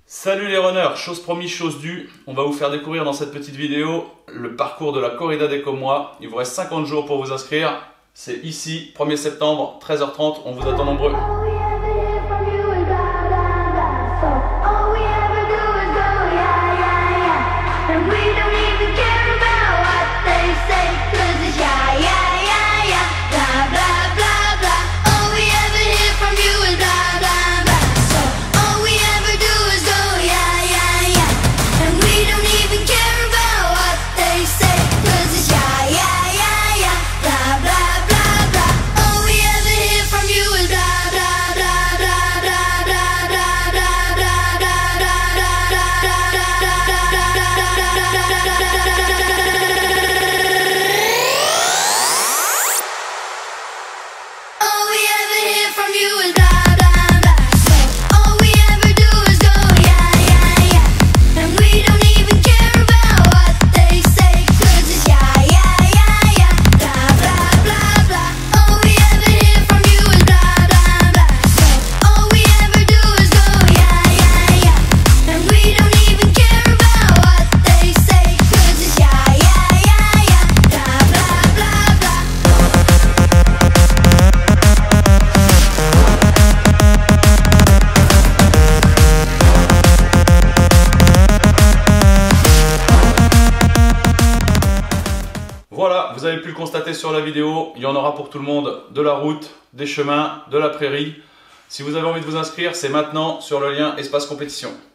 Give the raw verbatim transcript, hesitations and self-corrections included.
Salut les runners, chose promise, chose due, on va vous faire découvrir dans cette petite vidéo le parcours de la Corrida des Commois. Il vous reste cinquante jours pour vous inscrire, c'est ici, premier septembre, treize heures trente, on vous attend nombreux. Voilà, vous avez pu le constater sur la vidéo, il y en aura pour tout le monde, de la route, des chemins, de la prairie. Si vous avez envie de vous inscrire, c'est maintenant sur le lien Espace Compétition.